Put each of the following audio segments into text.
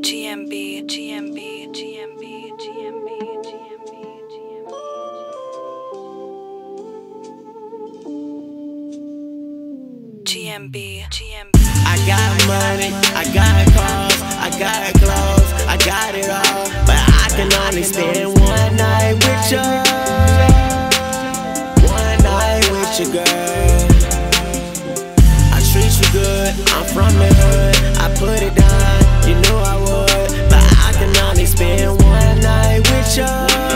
GMB, GMB, GMB, GMB, GMB, GMB, GMB. I got money, I got cars, I got clothes, I got it all, but I can only spend one night with you. One night with you, girl. I treat you good, I'm from the hood, I put it down, you knew I would, but I can only spend one night with you.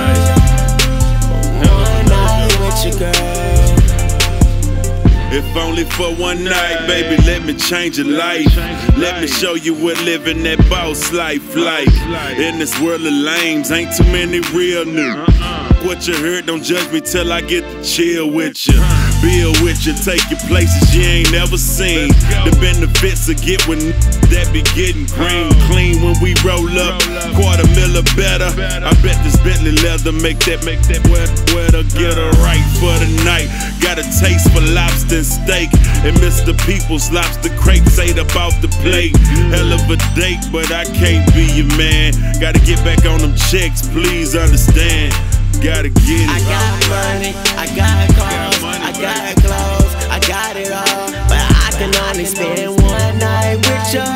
One night with you, girl. If only for one night, baby, let me change your life. Let me show you what living that boss life like. In this world of lames, ain't too many real new. What you heard, don't judge me till I get to chill with you. Build with you, take you places you ain't never seen. The benefits of get when that be getting green. Clean when we roll up, $250,000 or better. I bet this Bentley leather make that wetter. Get her right for the night. Got a taste for lobster and steak, and Mr. People's lobster crepes ate up off the plate. Hell of a date, but I can't be your man. Gotta get back on them checks, please understand. Gotta get it. I got money, I got cars, I got clothes, I got it all, but I can only spend one night with you.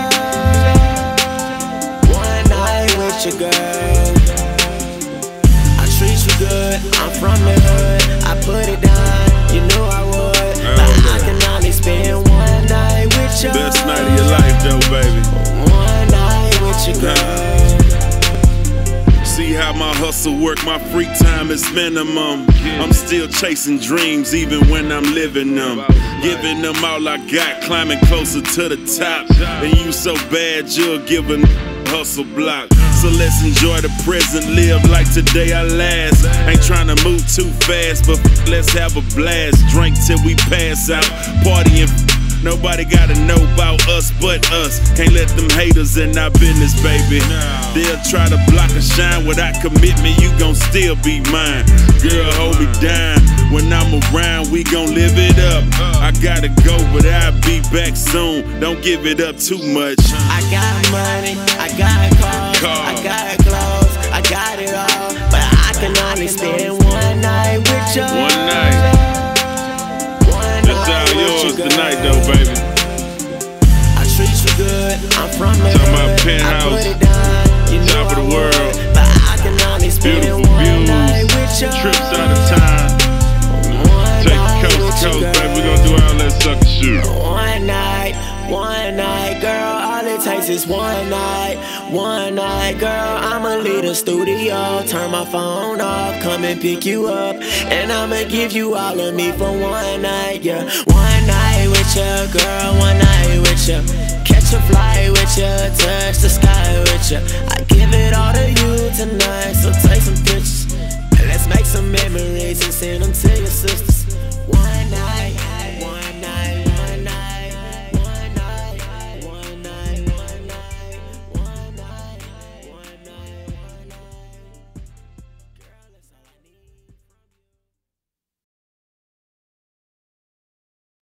One night with you, girl. I treat you good, I'm from the hood, I put it down, you knew I would, but I can only spend one night with you. Best night of your life, though, baby. One night with you, girl. See how my hustle work, my free time is minimum. I'm still chasing dreams even when I'm living them. Giving them all I got, climbing closer to the top. And you so bad you'll give a hustle block. So let's enjoy the present, live like today I last. Ain't trying to move too fast, but let's have a blast. Drink till we pass out, party and nobody gotta know about us but us. Can't let them haters in our business, baby. They'll try to block a shine without commitment, you gon' still be mine. Girl, hold me down. When I'm around, we gon' live it up. I gotta go, but I'll be back soon. Don't give it up too much. I got money, I got cars, I got clothes, I got it all, but I can only spend one night with you. One night. It's all yours tonight, though, baby. I treat you good, I'm from the Talking about hood, penthouse, I put it down, you know top of the world, but I can only spend beautiful one night with you. trips out of time. Take you coast to coast, baby. We gon' do all that sucker shit. One night, girl. All it takes is one night, girl. I'ma leave the studio, turn my phone off, come and pick you up, and I'ma give you all of me for one night, yeah. One night with you, girl. One night with you. Catch a flight with you, touch the sky with you. I give it all to you tonight.